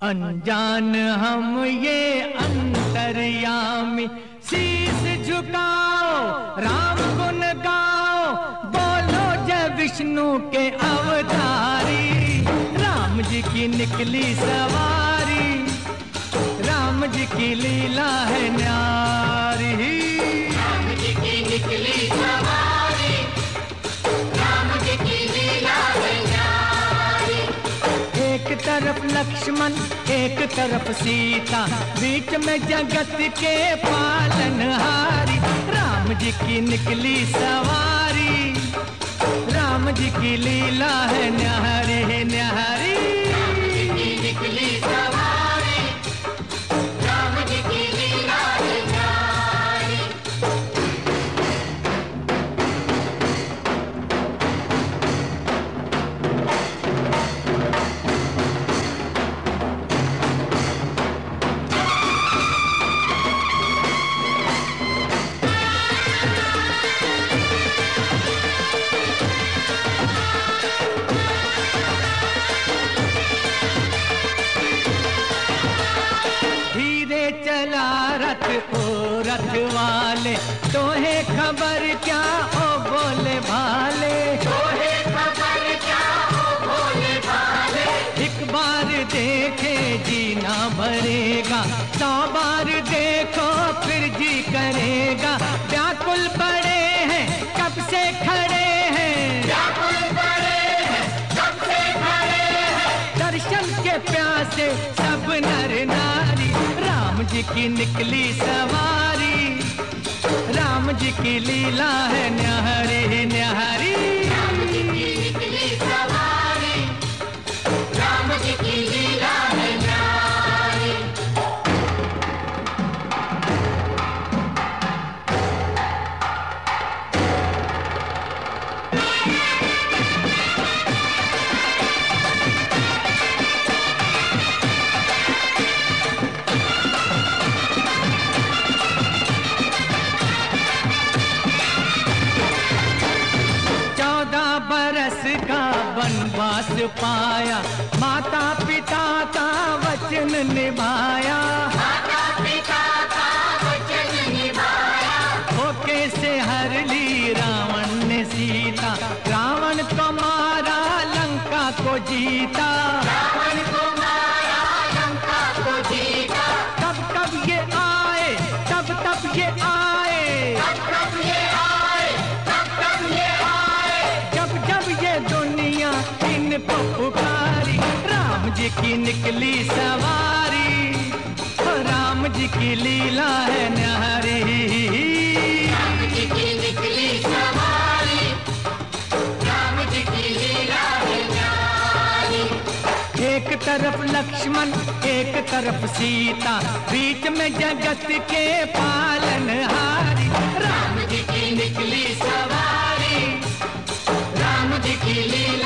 अनजान हम ये अंतर्यामी, शीश झुकाओ राम गुण गाओ, बोलो जय विष्णु के अवतारी। राम जी की निकली सवारी, राम जी की लीला है न्यारी। राम जी की निकली सवारी, राम जी की लीला है न्यारी। एक तरफ लक्ष्मण एक तरफ सीता, बीच में जगत के पालनहारी। राम जी की निकली सवारी, राम जी की लीला है न्यारी न्यारी। राम जी की निकली सवारी, राम जी की लीला है न्यारी। चला रथ ओ रथ वाले, तोहे खबर क्या ओ बोले भाले। तोहे खबर क्या ओ भोले भाले। एक बार देखे जीना भरेगा, 100 बार देखो फिर जी करेगा। व्याकुल पड़े हैं कब से खड़े हैं, व्याकुल पड़े हैं कब से खड़े हैं। दर्शन के प्यासे सब नर नारी। राम जी की निकली सवारी, राम जी की लीला है न्यारी न्यारी। राम जी की निकली सवारी, राम जी की लीला है न्यारी। बरस का वनवास पाया, माता पिता का वचन निभाया। माता पिता का वचन निभाया। धोखे से हर ली रावण ने सीता, रावण को मारा लंका को जीता। रावण को मारा लंका को जीता। कब कब ये आए तब तब ये आए, कब कब ये आए कब कब ये आए। जब जब ये दुनिया इनको पुकारी। राम जी की निकली सवारी, राम जी की लीला है न्यारी। राम जी की निकली सवारी, राम जी की लीला है न्यारी। एक तरफ लक्ष्मण एक तरफ सीता, बीच में जगत के पालनहारी। राम जी की निकली सवारी, राम जी की लीला